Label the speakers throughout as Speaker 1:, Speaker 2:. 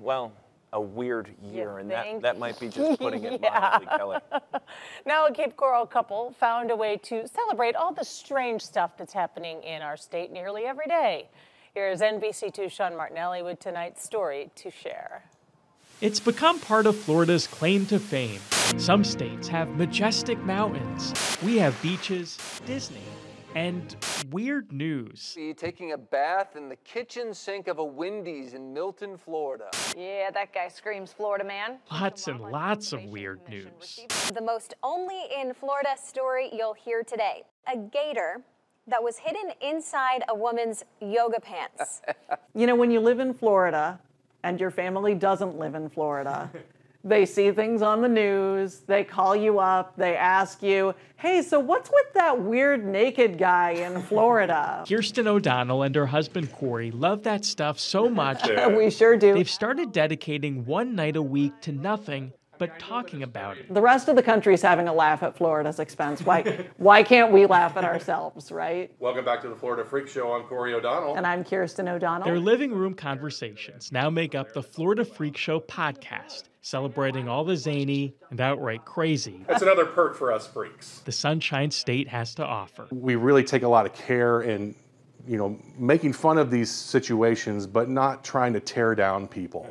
Speaker 1: well, a weird year, and
Speaker 2: think?
Speaker 1: that might be just putting it mildly, Kelly.
Speaker 2: Now a Cape Coral couple found a way to celebrate all the strange stuff that's happening in our state nearly every day. Here's NBC2's Sean Martinelli with tonight's story to share.
Speaker 3: It's become part of Florida's claim to fame. Some states have majestic mountains. We have beaches, Disney, and weird news.
Speaker 4: Taking a bath in the kitchen sink of a Wendy's in Milton, Florida.
Speaker 5: Yeah, that guy screams Florida man.
Speaker 3: Lots and lots of weird news.
Speaker 5: The most only in Florida story you'll hear today. A gator that was hidden inside a woman's yoga pants.
Speaker 6: You know, when you live in Florida and your family doesn't live in Florida, they see things on the news, they call you up, they ask you, hey, so what's with that weird naked guy in Florida?
Speaker 3: Kirsten O'Donnell and her husband Corey love that stuff so much.
Speaker 6: We sure do.
Speaker 3: They've started dedicating one night a week to nothing but talking about it.
Speaker 6: The rest of the country is having a laugh at Florida's expense. Why can't we laugh at ourselves, right?
Speaker 7: Welcome back to the Florida Freak Show. I'm Corey O'Donnell.
Speaker 6: And I'm Kirsten O'Donnell.
Speaker 3: Their living room conversations now make up the Florida Freak Show podcast, celebrating all the zany and outright crazy
Speaker 7: That's another perk for us freaks.
Speaker 3: the Sunshine State has to offer.
Speaker 7: We really take a lot of care in, making fun of these situations, but not trying to tear down people.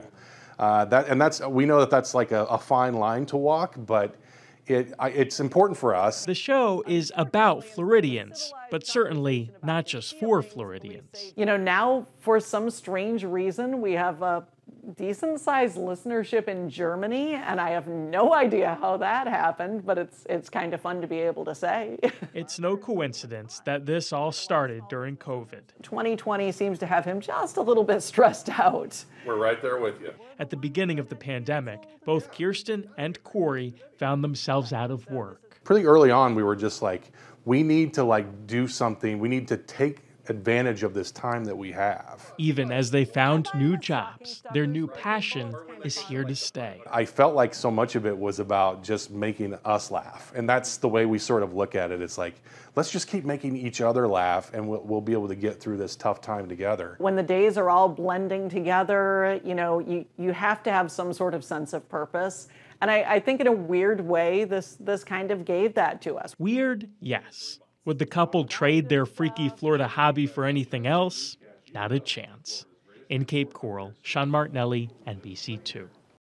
Speaker 7: We know that's like a fine line to walk, but it's important for us.
Speaker 3: The show is about Floridians, but certainly not just for Floridians.
Speaker 6: You know, now for some strange reason, we have a decent-sized listenership in Germany, and I have no idea how that happened, but it's kind of fun to be able to say.
Speaker 3: It's no coincidence that this all started during COVID.
Speaker 6: 2020 seems to have him just a little bit stressed out.
Speaker 7: We're right there with you.
Speaker 3: At the beginning of the pandemic, both Kirsten and Corey found themselves out of work.
Speaker 7: Pretty early on, we were just like, we need to do something. We need to take advantage of this time that we have.
Speaker 3: Even as they found new jobs, their new passion is here to stay.
Speaker 7: I felt like so much of it was about just making us laugh. And that's the way we sort of look at it. It's like, let's just keep making each other laugh and we'll be able to get through this tough time together.
Speaker 6: When the days are all blending together, you have to have some sort of sense of purpose. And I think in a weird way, this kind of gave that to us.
Speaker 3: Weird, yes. Would the couple trade their freaky Florida hobby for anything else? Not a chance. In Cape Coral, Sean Martinelli, NBC2.